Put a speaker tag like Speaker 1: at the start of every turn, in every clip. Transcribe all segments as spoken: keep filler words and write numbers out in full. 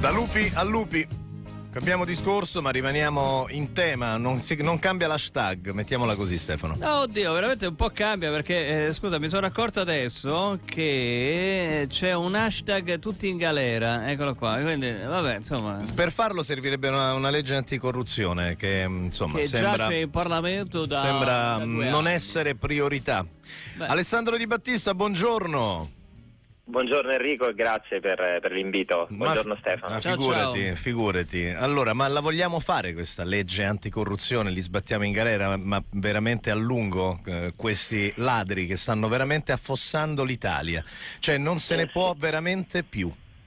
Speaker 1: Da lupi a lupi. Cambiamo discorso, ma rimaniamo in tema. Non, si, non cambia l'hashtag, mettiamola così, Stefano.
Speaker 2: No, oddio, veramente un po' cambia perché, eh, scusa, mi sono accorto adesso che c'è un hashtag tutti in galera. Eccolo qua. Quindi, vabbè, insomma.
Speaker 1: Per farlo servirebbe una, una legge anticorruzione che, insomma,
Speaker 2: che
Speaker 1: sembra,
Speaker 2: giace in Parlamento da,
Speaker 1: sembra
Speaker 2: da due
Speaker 1: non
Speaker 2: anni.
Speaker 1: essere priorità.
Speaker 2: Beh.
Speaker 1: Alessandro Di Battista, buongiorno.
Speaker 3: Buongiorno Enrico e grazie per, per l'invito. Buongiorno
Speaker 1: ma,
Speaker 3: Stefano.
Speaker 1: Ma
Speaker 2: Ciao,
Speaker 1: figurati,
Speaker 2: ciao.
Speaker 1: figurati. Allora, ma la vogliamo fare questa legge anticorruzione? Li sbattiamo in galera, ma veramente a lungo, eh, questi ladri che stanno veramente affossando l'Italia. Cioè non se ne può veramente più.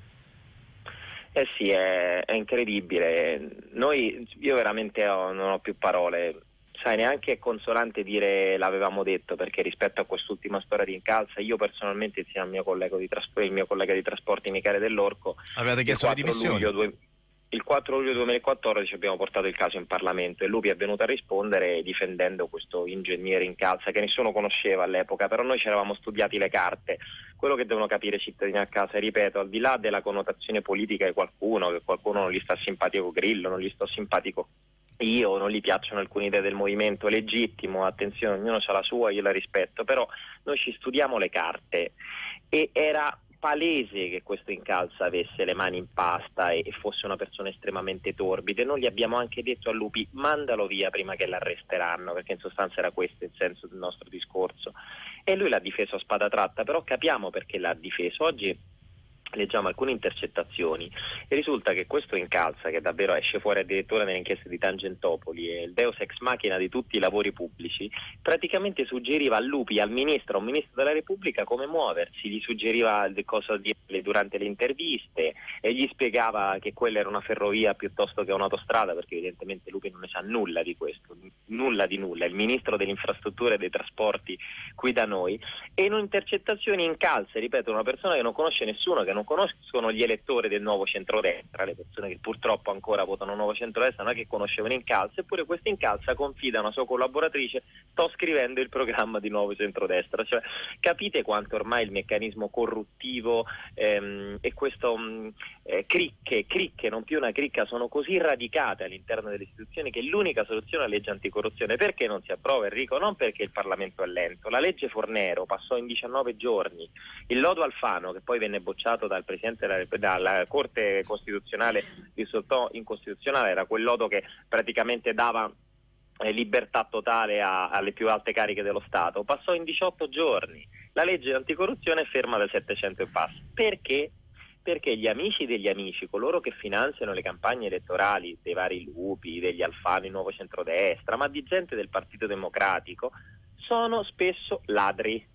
Speaker 3: Eh sì, è, è incredibile. Noi, io veramente ho, non ho più parole. Sai, neanche è consolante dire l'avevamo detto, perché rispetto a quest'ultima storia di Incalza, io personalmente insieme al mio collega di trasporti, il mio collega di trasporti Michele Dell'Orco,
Speaker 1: Avete chiesto le dimissioni?
Speaker 3: Luglio, il quattro luglio duemilaquattordici abbiamo portato il caso in Parlamento e lui è venuto a rispondere difendendo questo ingegnere Incalza che nessuno conosceva all'epoca, però noi ci eravamo studiati le carte. Quello che devono capire i cittadini a casa, ripeto, al di là della connotazione politica di qualcuno, che qualcuno non gli sta simpatico Grillo, non gli sto simpatico io, non gli piacciono alcune idee del movimento, legittimo, attenzione, ognuno ha la sua, io la rispetto, però noi ci studiamo le carte e era palese che questo Incalza avesse le mani in pasta e fosse una persona estremamente torbida, e noi gli abbiamo anche detto a Lupi: mandalo via prima che l'arresteranno, perché in sostanza era questo il senso del nostro discorso, e lui l'ha difeso a spada tratta. Però capiamo perché l'ha difeso. Oggi leggiamo alcune intercettazioni e risulta che questo Incalza, che davvero esce fuori addirittura nelle inchieste di Tangentopoli, è il deus ex machina di tutti i lavori pubblici, praticamente suggeriva a Lupi, al ministro, a un ministro della Repubblica, come muoversi, gli suggeriva cosa dire durante le interviste e gli spiegava che quella era una ferrovia piuttosto che un'autostrada, perché evidentemente Lupi non ne sa nulla di questo, nulla di nulla, è il ministro delle infrastrutture e dei trasporti qui da noi. E in intercettazioni Incalza, ripeto, una persona che non conosce nessuno, che non conoscono gli elettori del nuovo centrodestra, le persone che purtroppo ancora votano nuovo centrodestra, non è che conoscevano Incalza, eppure questo Incalza confida a una sua collaboratrice: sto scrivendo il programma di nuovo centrodestra. Cioè, capite quanto ormai il meccanismo corruttivo ehm, e questo mh, eh, cricche, cricche, non più una cricca, sono così radicate all'interno delle istituzioni che l'unica soluzione è la legge anticorruzione. Perché non si approva, Enrico? Non perché il Parlamento è lento. La legge Fornero passò in diciannove giorni, il lodo Alfano, che poi venne bocciato dal Presidente della, dalla Corte Costituzionale, risultò incostituzionale, era quel lodo che praticamente dava eh, libertà totale a, alle più alte cariche dello Stato, passò in diciotto giorni. La legge anticorruzione è ferma da settecento e passa. Perché? Perché gli amici degli amici, coloro che finanziano le campagne elettorali dei vari Lupi, degli Alfano, il nuovo centrodestra, ma di gente del Partito Democratico, sono spesso ladri.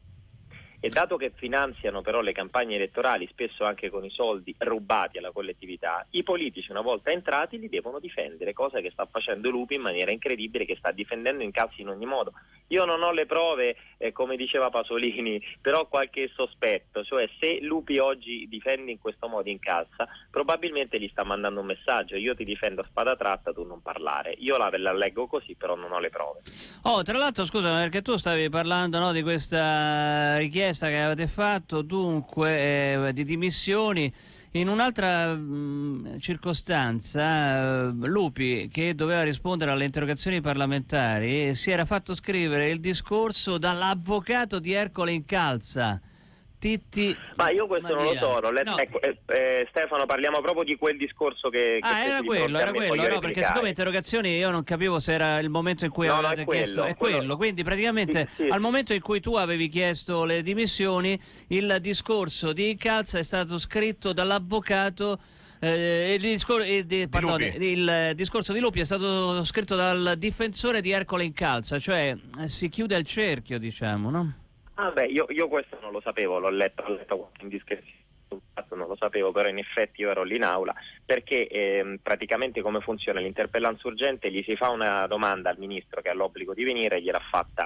Speaker 3: E dato che finanziano però le campagne elettorali spesso anche con i soldi rubati alla collettività, i politici una volta entrati li devono difendere, cosa che sta facendo Lupi in maniera incredibile, che sta difendendo Incalza in ogni modo. Io non ho le prove, eh, come diceva Pasolini, però ho qualche sospetto, cioè se Lupi oggi difende in questo modo Incalza, probabilmente gli sta mandando un messaggio: io ti difendo a spada tratta, tu non parlare. Io la, la leggo così, però non ho le prove.
Speaker 2: Oh, tra l'altro, scusa, perché tu stavi parlando, no, di questa richiesta che avete fatto, dunque, eh, di dimissioni. In un'altra mh, circostanza, eh, Lupi, che doveva rispondere alle interrogazioni parlamentari, si era fatto scrivere il discorso dall'avvocato di Ercole Incalza, Titti.
Speaker 3: Ma io questo
Speaker 2: Maria.
Speaker 3: non lo so, l'ho letto.
Speaker 2: No.
Speaker 3: Ecco, eh, eh, Stefano, parliamo proprio di quel discorso che, che
Speaker 2: Ah, era quello, era quello, no, perché siccome interrogazioni io non capivo se era il momento in cui
Speaker 3: no,
Speaker 2: avevate
Speaker 3: no, è quello,
Speaker 2: chiesto, è
Speaker 3: quello...
Speaker 2: quello, quindi praticamente
Speaker 3: sì, sì.
Speaker 2: al momento in cui tu avevi chiesto le dimissioni, il discorso di Incalza è stato scritto dall'avvocato. Eh, il, discor- il, di, pardon, il discorso di Lupi è stato scritto dal difensore di Ercole Incalza, cioè eh, si chiude il cerchio, diciamo, no?
Speaker 3: Ah beh, io, io questo non lo sapevo, l'ho letto, ho letto qualche indiscrezione, non lo sapevo, però in effetti io ero lì in aula, perché ehm, praticamente come funziona l'interpellanza urgente: gli si fa una domanda al ministro che ha l'obbligo di venire, gliel'ha fatta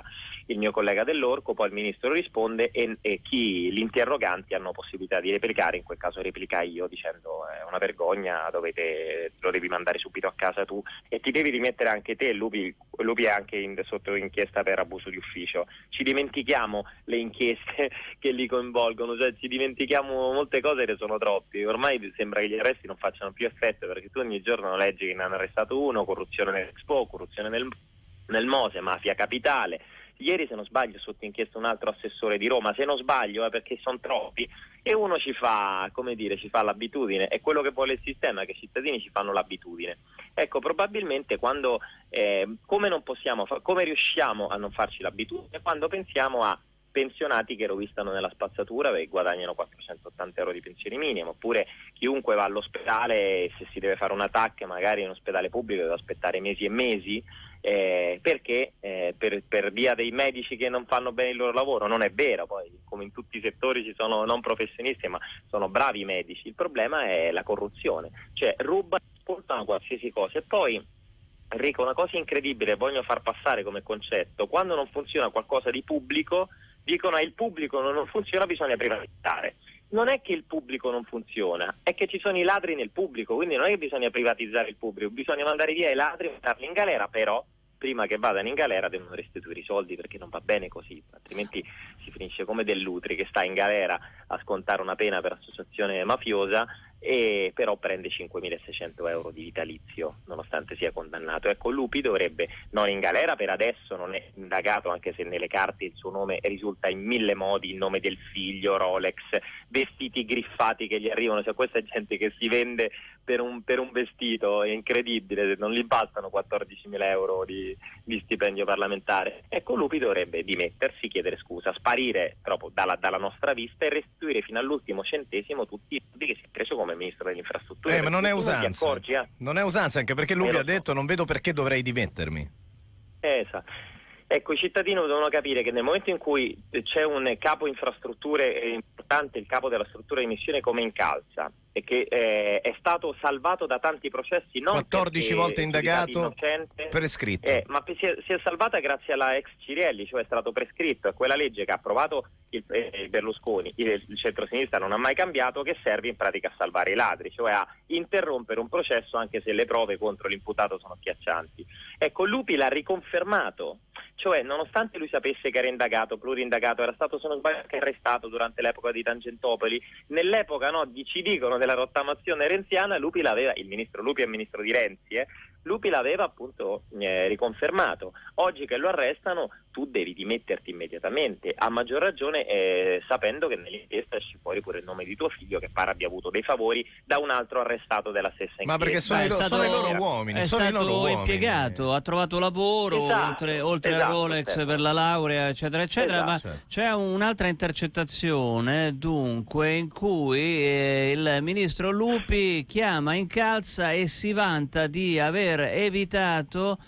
Speaker 3: il mio collega dell'Orco, poi il ministro risponde e, e chi gli interroganti hanno possibilità di replicare, in quel caso replica io dicendo è una vergogna, dovete, lo devi mandare subito a casa tu e ti devi rimettere anche te. Lupi, Lupi è anche in, sotto inchiesta per abuso di ufficio. Ci dimentichiamo le inchieste che li coinvolgono, cioè ci dimentichiamo molte cose che sono troppi. Ormai sembra che gli arresti non facciano più effetto, perché tu ogni giorno leggi che ne hanno arrestato uno, corruzione nell'Expo, corruzione nel, nel Mose, mafia capitale. Ieri, se non sbaglio, sotto inchiesta un altro assessore di Roma, se non sbaglio, eh, perché sono troppi, e uno ci fa, come dire, ci fa l'abitudine. È quello che vuole il sistema, che i cittadini ci fanno l'abitudine. Ecco, probabilmente quando, eh, come non possiamo, fa- come riusciamo a non farci l'abitudine? Quando pensiamo a pensionati che rovistano nella spazzatura e guadagnano quattrocentottanta euro di pensione minimo, oppure chiunque va all'ospedale e se si deve fare un A T A C magari in ospedale pubblico deve aspettare mesi e mesi eh, perché eh, per, per via dei medici che non fanno bene il loro lavoro. Non è vero, poi come in tutti i settori ci sono non professionisti ma sono bravi medici. Il problema è la corruzione, cioè rubano, portano qualsiasi cosa. E poi, Enrico, una cosa incredibile voglio far passare come concetto: quando non funziona qualcosa di pubblico dicono che il pubblico non funziona, bisogna privatizzare. Non è che il pubblico non funziona, è che ci sono i ladri nel pubblico, quindi non è che bisogna privatizzare il pubblico, bisogna mandare via i ladri e mandarli in galera, però prima che vadano in galera devono restituire i soldi, perché non va bene così, altrimenti si finisce come Dell'Utri che sta in galera a scontare una pena per associazione mafiosa e però prende cinquemilaseicento euro di vitalizio nonostante sia condannato. Ecco, Lupi dovrebbe, non in galera per adesso, non è indagato, anche se nelle carte il suo nome risulta in mille modi, il nome del figlio, Rolex, vestiti griffati che gli arrivano, cioè questa è gente che si vende per un, per un vestito, è incredibile, non gli bastano quattordicimila euro di, di stipendio parlamentare. Ecco, Lupi dovrebbe dimettersi, chiedere scusa, sparire proprio dalla, dalla nostra vista e restituire fino all'ultimo centesimo tutti i soldi che si è preso come ministro delle infrastrutture.
Speaker 1: Eh, ma non è usanza.
Speaker 3: Accorgi, eh?
Speaker 1: Non è usanza, anche perché Lupi
Speaker 3: eh,
Speaker 1: ha detto non vedo perché dovrei dimettermi.
Speaker 3: Eh, esatto. Ecco, i cittadini devono capire che nel momento in cui c'è un capo infrastrutture importante, il capo della struttura di missione come Incalza, e che eh, è stato salvato da tanti processi, non
Speaker 1: quattordici volte indagato,
Speaker 3: innocente,
Speaker 1: prescritto.
Speaker 3: Eh, ma si è, si è salvata grazie alla ex Cirielli, cioè è stato prescritto, è quella legge che ha approvato il, eh, Berlusconi, il, il centro-sinistra non ha mai cambiato, che serve in pratica a salvare i ladri, cioè a interrompere un processo anche se le prove contro l'imputato sono schiaccianti. Ecco, Lupi l'ha riconfermato, cioè nonostante lui sapesse che era indagato, plurindagato, era stato, se non sbaglio, anche arrestato durante l'epoca di Tangentopoli, nell'epoca, no, di, ci dicono, della rottamazione renziana, Lupi l'aveva, il ministro Lupi è il ministro di Renzi, eh, Lupi l'aveva appunto eh, riconfermato. Oggi che lo arrestano tu devi dimetterti immediatamente, a maggior ragione eh, sapendo che nell'inchiesta esce fuori pure il nome di tuo figlio che pare abbia avuto dei favori da un altro arrestato della stessa inchiesta.
Speaker 1: Ma perché sono,
Speaker 2: Beh,
Speaker 1: i, lo,
Speaker 2: stato,
Speaker 1: sono i loro uomini,
Speaker 2: è
Speaker 1: sono
Speaker 2: stato
Speaker 1: i loro uomini.
Speaker 2: impiegato, ha trovato lavoro,
Speaker 3: esatto,
Speaker 2: oltre, oltre
Speaker 3: esatto,
Speaker 2: a Rolex
Speaker 3: certo.
Speaker 2: per la laurea, eccetera, eccetera,
Speaker 3: Esatto,
Speaker 2: ma
Speaker 1: certo.
Speaker 2: c'è un'altra intercettazione, dunque, in cui eh, il ministro Lupi chiama Incalza e si vanta di aver evitato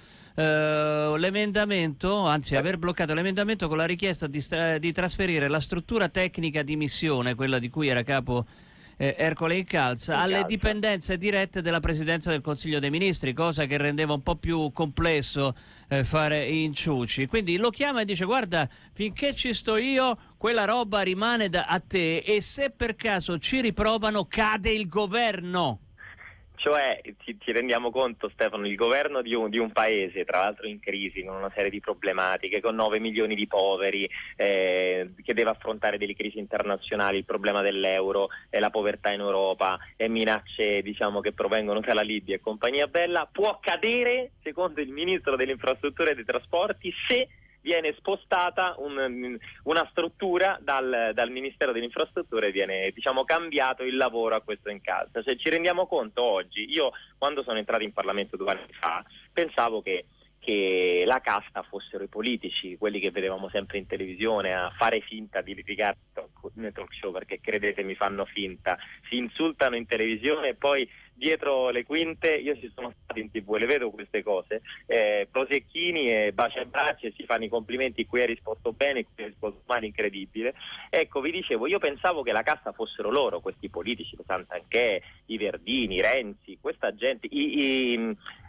Speaker 2: Uh, l'emendamento, anzi aver bloccato l'emendamento con la richiesta di, di trasferire la struttura tecnica di missione, quella di cui era capo eh, Ercole Incalza,
Speaker 3: Incalza,
Speaker 2: alle dipendenze dirette della Presidenza del Consiglio dei Ministri, cosa che rendeva un po' più complesso eh, fare inciuci. Quindi lo chiama e dice: guarda, finché ci sto io quella roba rimane da, a te, e se per caso ci riprovano cade il governo.
Speaker 3: Cioè, ci, ci rendiamo conto, Stefano, il governo di un, di un paese, tra l'altro in crisi, con una serie di problematiche, con nove milioni di poveri, eh, che deve affrontare delle crisi internazionali, il problema dell'euro, e la povertà in Europa, e minacce, diciamo, che provengono dalla Libia e compagnia bella, può cadere, secondo il ministro delle infrastrutture e dei trasporti, se viene spostata un, una struttura dal, dal Ministero delle Infrastrutture, viene, diciamo, cambiato il lavoro a questo Incalza. Cioè, ci rendiamo conto oggi, io quando sono entrato in Parlamento due anni fa pensavo che, che la casta fossero i politici, quelli che vedevamo sempre in televisione a fare finta di litigare nei talk show, perché credetemi fanno finta, si insultano in televisione e poi dietro le quinte, io ci sono stato in tv e le vedo queste cose, eh, prosecchini e baci e braccia e si fanno i complimenti: qui hai risposto bene, qui hai risposto male, incredibile. Ecco, vi dicevo, io pensavo che la casta fossero loro, questi politici, Santanchè, i Verdini, Renzi, questa gente, i, i,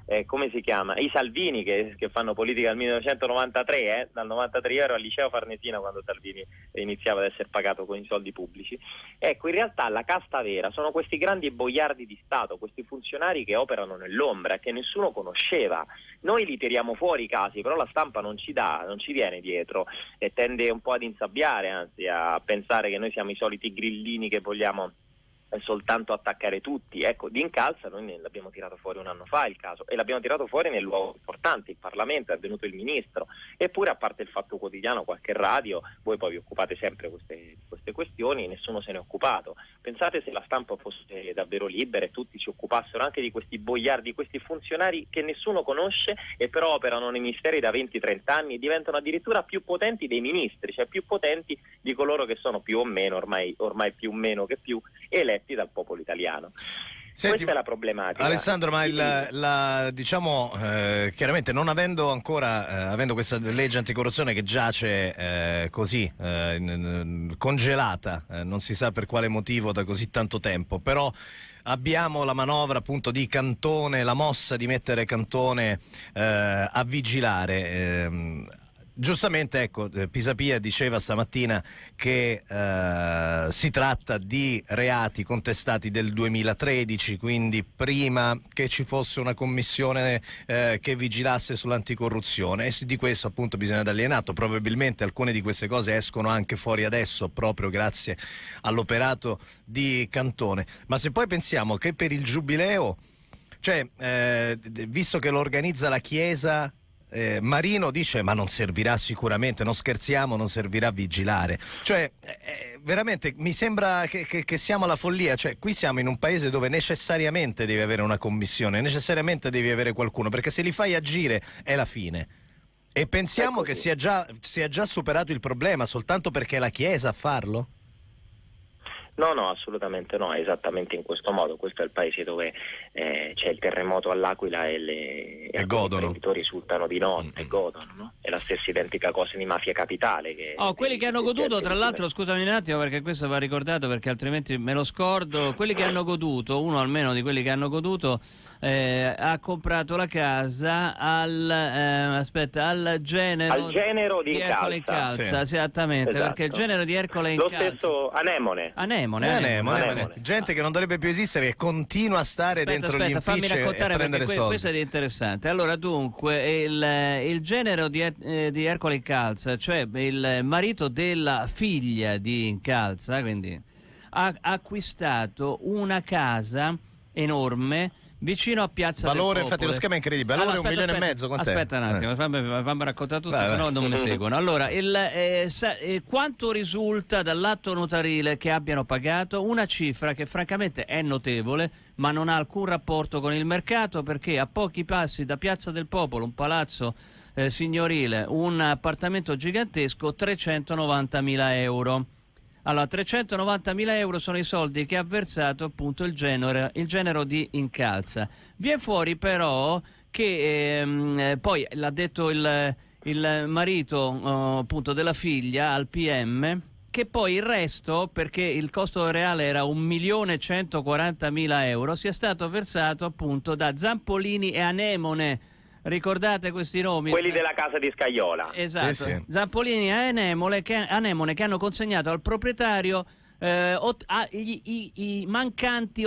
Speaker 3: eh, come si chiama? I Salvini che, che fanno politica dal millenovecentonovantatré, eh? dal novantatré io ero al liceo Farnesina quando Salvini iniziava ad essere pagato con i soldi pubblici. Ecco, in realtà la casta vera sono questi grandi boiardi di Stato, questi funzionari che operano nell'ombra, che nessuno conosceva. Noi li tiriamo fuori i casi, però la stampa non ci dà, non ci viene dietro e tende un po' ad insabbiare, anzi a pensare che noi siamo i soliti grillini che vogliamo soltanto attaccare tutti. Ecco, di Incalza noi ne l'abbiamo tirato fuori un anno fa il caso, e l'abbiamo tirato fuori nel luogo importante, il Parlamento, è venuto il Ministro, eppure a parte il Fatto Quotidiano, qualche radio, voi poi vi occupate sempre di queste, queste questioni, nessuno se ne è occupato. Pensate se la stampa fosse davvero libera e tutti si occupassero anche di questi boiardi, questi funzionari che nessuno conosce e però operano nei ministeri da venti trenta anni e diventano addirittura più potenti dei ministri, cioè più potenti di coloro che sono più o meno, ormai, ormai più o meno che più, eletti dal popolo italiano.
Speaker 1: Senti,
Speaker 3: questa è la problematica.
Speaker 1: Alessandro, ma il, la, diciamo eh, chiaramente non avendo ancora, eh, avendo questa legge anticorruzione che giace eh, così eh, in, congelata, eh, non si sa per quale motivo da così tanto tempo, però abbiamo la manovra appunto di Cantone, la mossa di mettere Cantone eh, a vigilare. Eh, Giustamente, ecco, Pisapia diceva stamattina che eh, si tratta di reati contestati del duemilatredici, quindi prima che ci fosse una commissione eh, che vigilasse sull'anticorruzione, e di questo appunto bisogna dargli atto. Probabilmente alcune di queste cose escono anche fuori adesso proprio grazie all'operato di Cantone. Ma se poi pensiamo che per il Giubileo, cioè eh, visto che lo organizza la Chiesa, Eh, Marino dice ma non servirà sicuramente, non scherziamo, non servirà a vigilare, cioè eh, veramente mi sembra che, che, che siamo alla follia, cioè qui siamo in un paese dove necessariamente devi avere una commissione, necessariamente devi avere qualcuno, perché se li fai agire è la fine, e pensiamo che sia già, sia già superato il problema soltanto perché è la Chiesa a farlo?
Speaker 3: No, no, assolutamente no, è esattamente in questo modo. Questo è il paese dove eh, c'è il terremoto all'Aquila e, le,
Speaker 1: e,
Speaker 3: e
Speaker 1: godono.
Speaker 3: i imprenditori risultano di notte mm-hmm. e godono, no? È la stessa identica cosa di Mafia Capitale. Che
Speaker 2: oh, quelli che hanno goduto, tra l'altro, scusami un attimo perché questo va ricordato perché altrimenti me lo scordo, quelli che hanno goduto, uno almeno di quelli che hanno goduto, eh, ha comprato la casa al, eh, aspetta, al genero,
Speaker 3: al genero di,
Speaker 2: di Ercole Incalza,
Speaker 1: sì.
Speaker 2: esattamente,
Speaker 3: esatto.
Speaker 2: Perché il genero di Ercole Incalza...
Speaker 3: Lo stesso Anemone.
Speaker 2: Anemone.
Speaker 1: Anemone, anemone, anemone. Gente che non dovrebbe più esistere, che continua a stare
Speaker 2: aspetta,
Speaker 1: dentro
Speaker 2: aspetta,
Speaker 1: gli impicci
Speaker 2: fammi raccontare
Speaker 1: e a prendere
Speaker 2: perché
Speaker 1: soldi.
Speaker 2: Questo è interessante. Allora, dunque, il, il genero di, eh, di Ercole Incalza, cioè il marito della figlia di Incalza, quindi ha acquistato una casa enorme vicino a Piazza
Speaker 1: Valore,
Speaker 2: del Popolo.
Speaker 1: infatti lo schema è incredibile. Valore
Speaker 2: allora, aspetta,
Speaker 1: un milione
Speaker 2: aspetta,
Speaker 1: e mezzo, quant'è?
Speaker 2: Aspetta un attimo,
Speaker 1: eh.
Speaker 2: fammi, fammi raccontare tutto,
Speaker 1: Vai,
Speaker 2: se no
Speaker 1: vai.
Speaker 2: non mi seguono. Allora, il, eh, sa, eh, quanto risulta dall'atto notarile che abbiano pagato? Una cifra che francamente è notevole, ma non ha alcun rapporto con il mercato, perché a pochi passi da Piazza del Popolo, un palazzo eh, signorile, un appartamento gigantesco, trecentonovantamila euro. Allora, trecentonovantamila euro sono i soldi che ha versato appunto il genero, il genero di Incalza. Viene fuori però che ehm, poi l'ha detto il, il marito oh, appunto della figlia al P M, che poi il resto, perché il costo reale era un milione centoquarantamila euro, sia stato versato appunto da Zampolini e Anemone. Ricordate questi nomi?
Speaker 3: Quelli della casa di Scaiola.
Speaker 2: Esatto,
Speaker 1: sì, sì.
Speaker 2: Zampolini e Anemone che, Anemone che hanno consegnato al proprietario eh, ot, a, i, i, i mancanti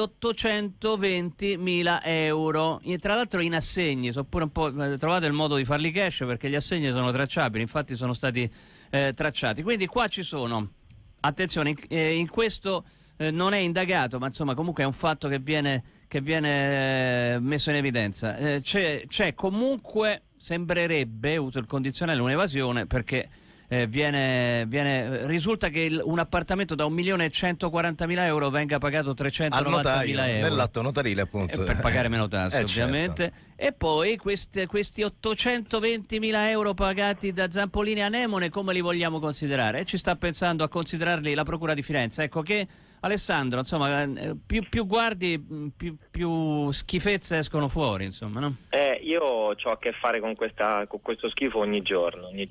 Speaker 2: ottocentoventimila euro, e tra l'altro in assegni. So pure un po', trovate il modo di farli cash perché gli assegni sono tracciabili, infatti sono stati eh, tracciati. Quindi qua ci sono, attenzione, in, eh, in questo eh, non è indagato, ma insomma comunque è un fatto che viene... che viene messo in evidenza. Eh, c'è, c'è comunque, sembrerebbe, uso il condizionale, un'evasione, perché eh, viene, viene, risulta che il, un appartamento da un milione e centoquarantamila euro venga pagato trecentonovantamila euro.
Speaker 1: Nell'atto notarile appunto.
Speaker 2: Eh, per pagare meno tasse,
Speaker 1: eh,
Speaker 2: ovviamente.
Speaker 1: Certo.
Speaker 2: E poi questi, questi ottocentoventimila euro pagati da Zampolini e Anemone, come li vogliamo considerare? E ci sta pensando a considerarli la Procura di Firenze. Ecco che Alessandro, insomma, più, più guardi, più, più schifezze escono fuori, insomma, no?
Speaker 3: Eh, io ho a che fare con, questa, con questo schifo ogni giorno, ogni giorno.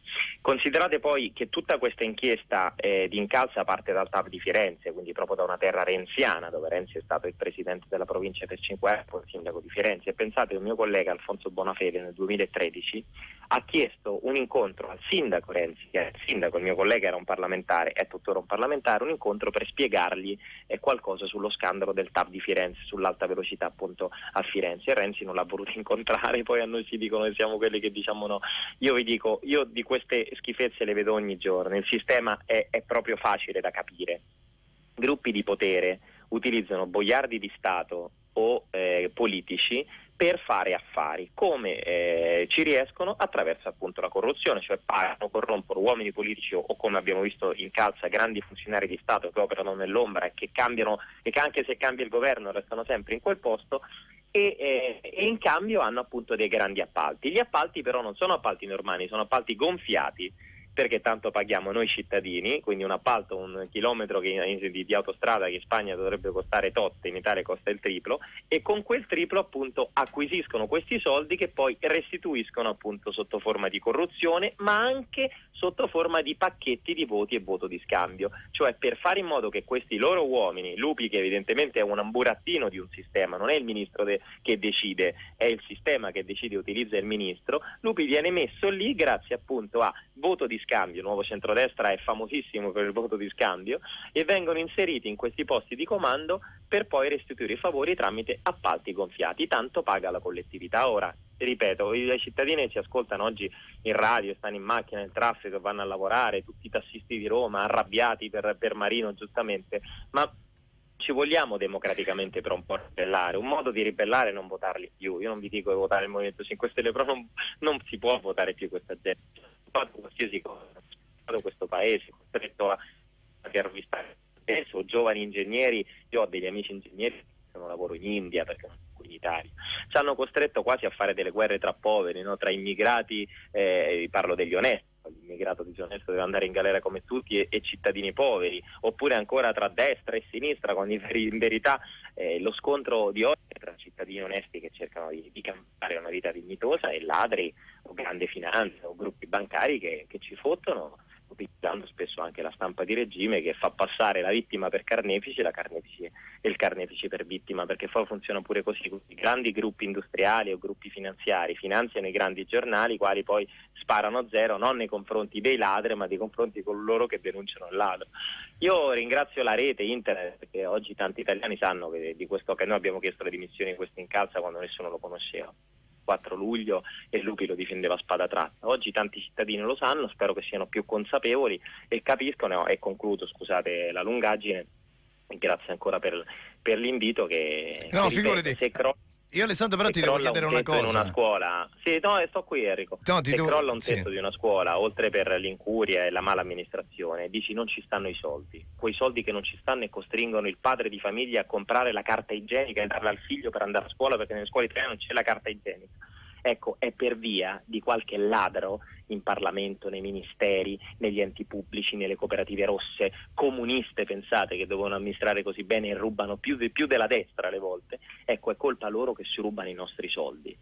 Speaker 3: Considerate poi che tutta questa inchiesta eh, di Incalza parte dal T A V di Firenze, quindi proprio da una terra renziana, dove Renzi è stato il presidente della provincia per cinque anni, poi il sindaco di Firenze. E pensate che un mio collega Alfonso Bonafede nel duemilatredici ha chiesto un incontro al sindaco Renzi, che è il sindaco, il mio collega era un parlamentare, è tuttora un parlamentare, un incontro per spiegargli eh, qualcosa sullo scandalo del T A V di Firenze, sull'alta velocità appunto a Firenze, e Renzi non l'ha voluto incontrare. Poi a noi ci dicono che siamo quelli che diciamo no. Io vi dico, io di queste schifezze le vedo ogni giorno, il sistema è, è proprio facile da capire. Gruppi di potere utilizzano boiardi di Stato o eh, politici per fare affari, come eh, ci riescono attraverso appunto la corruzione, cioè pagano, corrompono uomini politici o, o come abbiamo visto in Calza grandi funzionari di Stato che operano nell'ombra e che cambiano, e che anche se cambia il governo restano sempre in quel posto. E, eh, e in cambio hanno appunto dei grandi appalti. Gli appalti però non sono appalti normali, sono appalti gonfiati, perché tanto paghiamo noi cittadini, quindi un appalto, un chilometro che, di, di autostrada che in Spagna dovrebbe costare tot, in Italia costa il triplo, e con quel triplo appunto acquisiscono questi soldi che poi restituiscono appunto sotto forma di corruzione, ma anche sotto forma di pacchetti di voti e voto di scambio, cioè per fare in modo che questi loro uomini, Lupi che evidentemente è un amburattino di un sistema, non è il ministro de- che decide, è il sistema che decide e utilizza il ministro, Lupi viene messo lì grazie appunto a voto di scambio, Nuovo Centrodestra è famosissimo per il voto di scambio, e vengono inseriti in questi posti di comando per poi restituire i favori tramite appalti gonfiati, tanto paga la collettività. Ora, ripeto, i cittadini che ci ascoltano oggi in radio, stanno in macchina, nel traffico, vanno a lavorare, tutti i tassisti di Roma arrabbiati per, per Marino giustamente, ma ci vogliamo democraticamente per un po' ribellare? Un modo di ribellare è non votarli più. Io non vi dico di votare il Movimento cinque Stelle, però non, non si può votare più questa gente. Fatto qualsiasi cosa, questo paese costretto a intervistare adesso giovani ingegneri. Io ho degli amici ingegneri che non lavoro in India perché non sono in Italia, ci hanno costretto quasi a fare delle guerre tra poveri, no? Tra immigrati, eh, parlo degli onesti, l'immigrato disonesto deve andare in galera come tutti, e, e cittadini poveri, oppure ancora tra destra e sinistra, quando in verità eh, lo scontro di oggi è tra cittadini onesti che cercano di, di campare una vita dignitosa e ladri o grande finanza o gruppi bancari che, che ci fottono, utilizzando spesso anche la stampa di regime che fa passare la vittima per carnefice, la carnefice e il carnefice per vittima, perché poi funziona pure così. I grandi gruppi industriali o gruppi finanziari finanziano i grandi giornali, i quali poi sparano a zero non nei confronti dei ladri ma nei confronti di coloro che denunciano il ladro. Io ringrazio la rete internet, perché oggi tanti italiani sanno che, di questo, che noi abbiamo chiesto le dimissioni di questo Incalza quando nessuno lo conosceva. quattro luglio e Lupi lo difendeva a spada tratta. Oggi tanti cittadini lo sanno, spero che siano più consapevoli e capiscono, e concludo, scusate la lungaggine, e grazie ancora per, per l'invito, che
Speaker 1: no,
Speaker 3: che,
Speaker 1: figurati.
Speaker 3: Ripeto, se cro-
Speaker 1: Io Alessandro però ti devo chiedere
Speaker 3: un
Speaker 1: una cosa.
Speaker 3: In una scuola, sì, no, sto qui Enrico.
Speaker 1: No, ti
Speaker 3: se
Speaker 1: devo...
Speaker 3: crolla un
Speaker 1: sì.
Speaker 3: tetto di una scuola, oltre per l'incuria e la mala amministrazione, dici non ci stanno i soldi, quei soldi che non ci stanno e costringono il padre di famiglia a comprare la carta igienica e darla al figlio per andare a scuola, perché nelle scuole italiane non c'è la carta igienica. Ecco, è per via di qualche ladro in Parlamento, nei ministeri, negli enti pubblici, nelle cooperative rosse, comuniste, pensate, che dovevano amministrare così bene e rubano più, di, più della destra alle volte. Ecco, è colpa loro che si rubano i nostri soldi.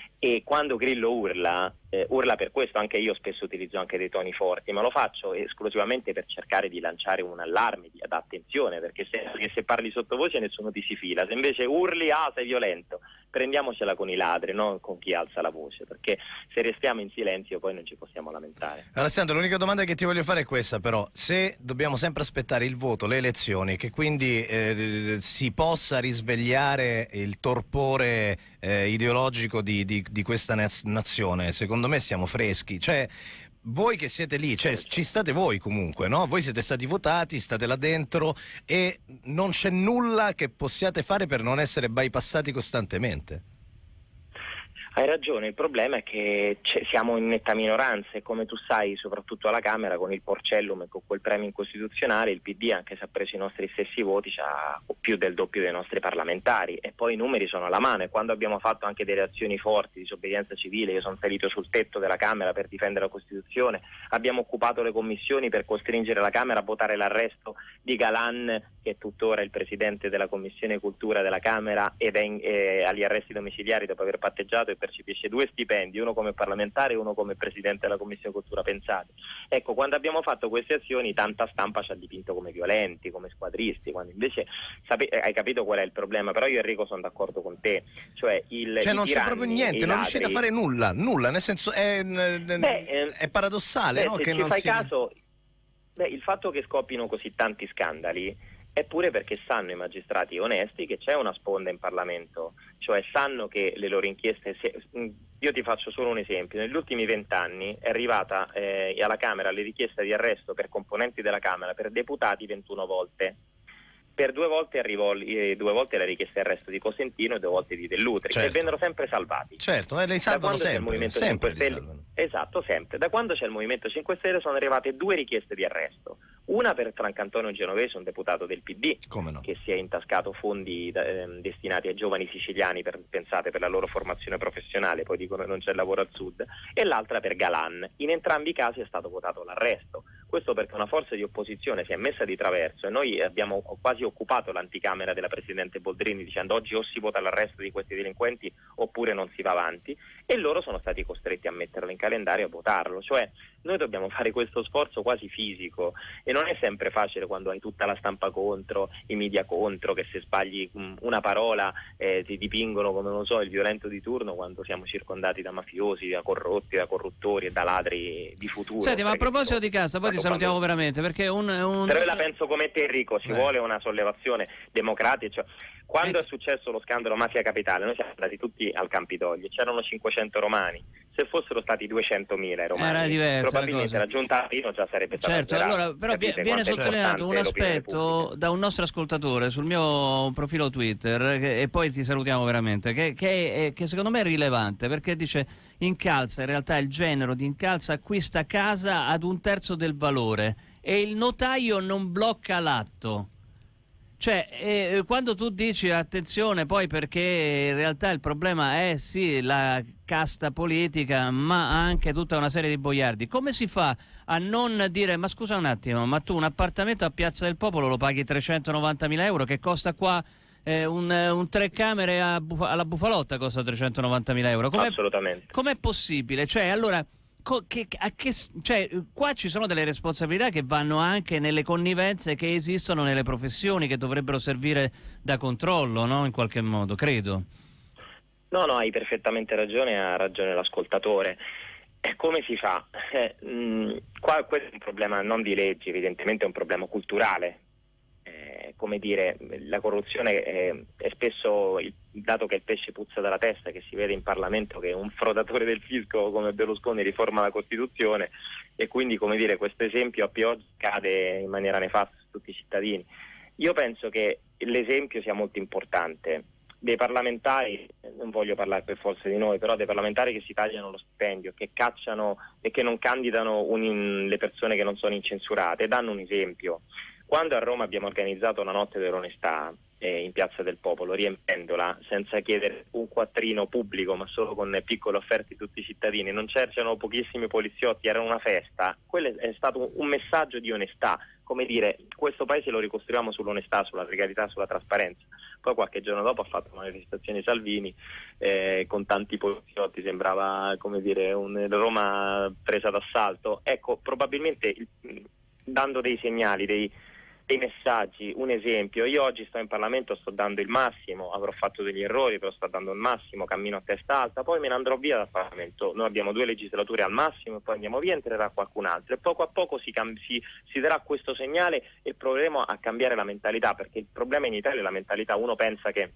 Speaker 3: E quando Grillo urla, eh, urla per questo, anche io spesso utilizzo anche dei toni forti, ma lo faccio esclusivamente per cercare di lanciare un allarme, di, ad attenzione, perché se, perché se parli sottovoce nessuno ti si fila, se invece urli, ah, sei violento, prendiamocela con i ladri, non con chi alza la voce, perché se restiamo in silenzio poi non ci possiamo lamentare.
Speaker 1: Alessandro, l'unica domanda che ti voglio fare è questa, però: se dobbiamo sempre aspettare il voto, le elezioni, che quindi eh, si possa risvegliare il torpore eh, ideologico di, di, di questa nazione, secondo me siamo freschi, cioè voi che siete lì, cioè ci state voi comunque, no? Voi siete stati votati, state là dentro e non c'è nulla che possiate fare per non essere bypassati costantemente.
Speaker 3: Hai ragione, il problema è che siamo in netta minoranza e, come tu sai, soprattutto alla Camera con il Porcellum e con quel premio incostituzionale, il P D, anche se ha preso i nostri stessi voti, c'ha più del doppio dei nostri parlamentari, e poi i numeri sono alla mano. E quando abbiamo fatto anche delle azioni forti, disobbedienza civile, io sono salito sul tetto della Camera per difendere la Costituzione, abbiamo occupato le commissioni per costringere la Camera a votare l'arresto di Galan, che è tuttora il presidente della Commissione Cultura della Camera ed è in, eh, agli arresti domiciliari dopo aver patteggiato e percepisce due stipendi, uno come parlamentare e uno come presidente della Commissione Cultura, pensate. Ecco, quando abbiamo fatto queste azioni tanta stampa ci ha dipinto come violenti, come squadristi, quando invece sape- hai capito qual è il problema. Però io Enrico sono d'accordo con te, cioè il
Speaker 1: cioè non
Speaker 3: i
Speaker 1: c'è proprio niente, non riuscite a fare nulla, nulla, nel senso è, beh, è paradossale,
Speaker 3: beh,
Speaker 1: no?
Speaker 3: Se
Speaker 1: che
Speaker 3: ci
Speaker 1: non
Speaker 3: fai
Speaker 1: si...
Speaker 3: caso, beh, il fatto che scoppino così tanti scandali è pure perché sanno i magistrati onesti che c'è una sponda in Parlamento, cioè sanno che le loro inchieste... Se, io ti faccio solo un esempio: negli ultimi vent'anni è arrivata eh, alla Camera le richieste di arresto per componenti della Camera, per deputati ventuno volte. Per due volte arrivò eh, due volte la richiesta di arresto di Cosentino e due volte di Dell'Utri,
Speaker 1: certo.
Speaker 3: che vennero sempre salvati.
Speaker 1: Certo, eh, li salvano sempre, sempre
Speaker 3: Stelle, esatto, sempre. Da quando c'è il Movimento cinque Stelle sono arrivate due richieste di arresto. Una per Francantonio Genovese, un deputato del P D,
Speaker 1: Come no?
Speaker 3: che si è intascato fondi eh, destinati ai giovani siciliani, per, pensate, per la loro formazione professionale, poi dicono che non c'è lavoro al sud, e l'altra per Galan. In entrambi i casi è stato votato l'arresto. Questo perché una forza di opposizione si è messa di traverso e noi abbiamo quasi occupato l'anticamera della Presidente Boldrini dicendo oggi o si vota l'arresto di questi delinquenti oppure non si va avanti, e loro sono stati costretti a metterlo in calendario e a votarlo. Cioè noi dobbiamo fare questo sforzo quasi fisico, e non è sempre facile quando hai tutta la stampa contro, i media contro, che se sbagli una parola eh, ti dipingono come, non so, il violento di turno, quando siamo circondati da mafiosi, da corrotti, da corruttori e da ladri di futuro.
Speaker 2: Senti, ma a proposito di Casta, poi ti salutiamo
Speaker 3: quando...
Speaker 2: veramente, perché un, un...
Speaker 3: Però io la penso come te, Enrico, ci
Speaker 2: eh.
Speaker 3: vuole una sollevazione democratica. Cioè, quando è successo lo scandalo Mafia Capitale, noi siamo andati tutti al Campidoglio, c'erano cinquecento romani. Se fossero stati duecentomila romani,
Speaker 2: era diversa,
Speaker 3: probabilmente la giunta Pino già sarebbe stata
Speaker 2: certo,
Speaker 3: alterata.
Speaker 2: allora, però
Speaker 3: Capite
Speaker 2: viene sottolineato un aspetto
Speaker 3: pubblica.
Speaker 2: da un nostro ascoltatore sul mio profilo Twitter, che, e poi ti salutiamo veramente, che, che, è, che secondo me è rilevante, perché dice: Incalza, in realtà il genero di Incalza acquista casa ad un terzo del valore e il notaio non blocca l'atto. Cioè, eh, quando tu dici attenzione poi, perché in realtà il problema è sì la casta politica, ma anche tutta una serie di boiardi, come si fa a non dire ma scusa un attimo, ma tu un appartamento a Piazza del Popolo lo paghi trecentonovantamila euro, che costa qua eh, un, un tre camere a Buf- alla Bufalotta costa trecentonovantamila euro? Com'è,
Speaker 3: Assolutamente.
Speaker 2: Com'è possibile? Cioè, allora... Che, a che, cioè, qua ci sono delle responsabilità che vanno anche nelle connivenze che esistono nelle professioni, che dovrebbero servire da controllo, no? In qualche modo, credo.
Speaker 3: No, no, hai perfettamente ragione, ha ragione l'ascoltatore. E come si fa? Eh, mh, qua questo è un problema non di leggi, evidentemente è un problema culturale. Eh, come dire, la corruzione è, è spesso, il, dato che il pesce puzza dalla testa, che si vede in Parlamento che un frodatore del fisco come Berlusconi riforma la Costituzione, e quindi, come dire, questo esempio a pioggia cade in maniera nefasta su tutti i cittadini. Io penso che l'esempio sia molto importante. Dei parlamentari, non voglio parlare per forza di noi, però dei parlamentari che si tagliano lo stipendio, che cacciano e che non candidano un, le persone che non sono incensurate, danno un esempio. Quando a Roma abbiamo organizzato una notte dell'onestà eh, in Piazza del Popolo, riempendola senza chiedere un quattrino pubblico, ma solo con piccole offerte di tutti i cittadini, non c'erano pochissimi poliziotti, era una festa, quello è stato un messaggio di onestà. Come dire, questo paese lo ricostruiamo sull'onestà, sulla legalità, sulla trasparenza. Poi qualche giorno dopo ha fatto manifestazioni Salvini eh, con tanti poliziotti, sembrava, come dire, un Roma presa d'assalto. Ecco, probabilmente il, dando dei segnali, dei dei messaggi, un esempio. Io oggi sto in Parlamento, sto dando il massimo, avrò fatto degli errori, però sto dando il massimo, cammino a testa alta, poi me ne andrò via dal Parlamento. Noi abbiamo due legislature al massimo e poi andiamo via, entrerà qualcun altro, e poco a poco si, cam- si, si darà questo segnale e proveremo a cambiare la mentalità, perché il problema in Italia è la mentalità. Uno pensa che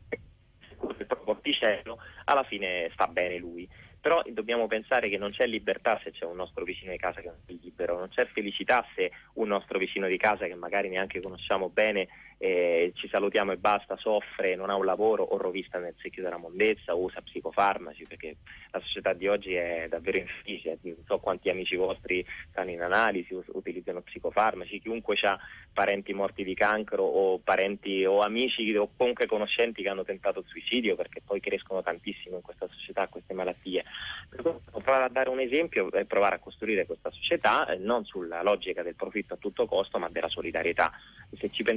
Speaker 3: il proprio porticello, alla fine sta bene lui. Però dobbiamo pensare che non c'è libertà se c'è un nostro vicino di casa che non è libero, non c'è felicità se un nostro vicino di casa che magari neanche conosciamo bene, eh, ci salutiamo e basta, soffre, non ha un lavoro o rovista nel secchio della mondezza, o usa psicofarmaci, perché la società di oggi è davvero infelice. Non so quanti amici vostri stanno in analisi, us- utilizzano psicofarmaci, chiunque ha parenti morti di cancro o parenti o amici o comunque conoscenti che hanno tentato il suicidio, perché poi crescono tantissimo in questa società queste malattie. Per provare a dare un esempio e provare a costruire questa società eh, non sulla logica del profitto a tutto costo, ma della solidarietà. E se ci pensate, la logica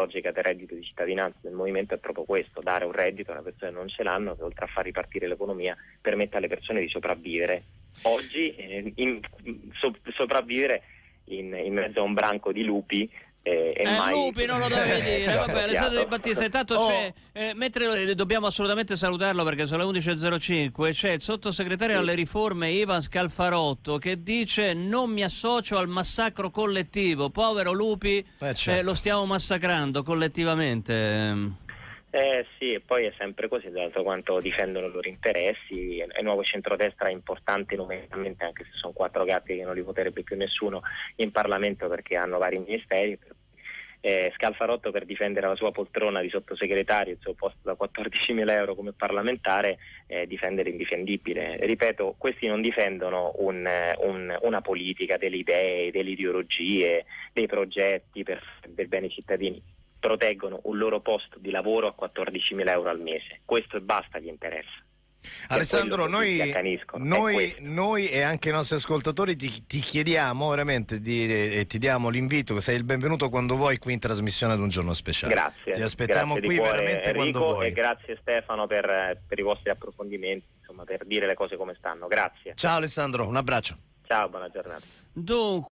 Speaker 3: logica del reddito di cittadinanza del movimento è proprio questo: dare un reddito alle persone che non ce l'hanno, che oltre a far ripartire l'economia permette alle persone di sopravvivere oggi, eh, in, so, sopravvivere in, in mezzo a un branco di lupi. Eh, e
Speaker 2: eh,
Speaker 3: mai...
Speaker 2: Lupi non lo dovevi dire. Vabbè, Alessandro Di Battista, intanto
Speaker 1: Oh.
Speaker 2: c'è, eh, mentre dobbiamo assolutamente salutarlo perché sono le undici e zero cinque, c'è il sottosegretario
Speaker 3: Sì.
Speaker 2: alle riforme Ivan Scalfarotto che dice: non mi associo al massacro collettivo, povero Lupi,
Speaker 1: Eh, certo.
Speaker 2: eh, lo stiamo massacrando collettivamente.
Speaker 3: Eh sì, e poi è sempre così, d'altro quanto difendono i loro interessi. Il nuovo centrodestra è importante numericamente, anche se sono quattro gatti che non li voterebbe più nessuno in Parlamento perché hanno vari ministeri. Eh, Scalfarotto, per difendere la sua poltrona di sottosegretario, il suo posto da quattordicimila euro come parlamentare, eh, difende l'indifendibile. Ripeto, questi non difendono un, un, una politica, delle idee, delle ideologie, dei progetti per del bene ai cittadini. Proteggono un loro posto di lavoro a quattordicimila euro al mese. Questo e basta gli interessa.
Speaker 1: Alessandro, noi, noi,
Speaker 3: è
Speaker 1: noi e anche i nostri ascoltatori ti, ti chiediamo veramente di, e ti diamo l'invito, sei il benvenuto quando vuoi qui in trasmissione ad Un Giorno Speciale.
Speaker 3: Grazie.
Speaker 1: Ti aspettiamo
Speaker 3: grazie
Speaker 1: qui
Speaker 3: cuore,
Speaker 1: veramente
Speaker 3: Enrico,
Speaker 1: quando vuoi.
Speaker 3: E grazie Stefano per, per i vostri approfondimenti, insomma, per dire le cose come stanno. Grazie.
Speaker 1: Ciao Alessandro, un abbraccio.
Speaker 3: Ciao, buona giornata.
Speaker 2: Dunque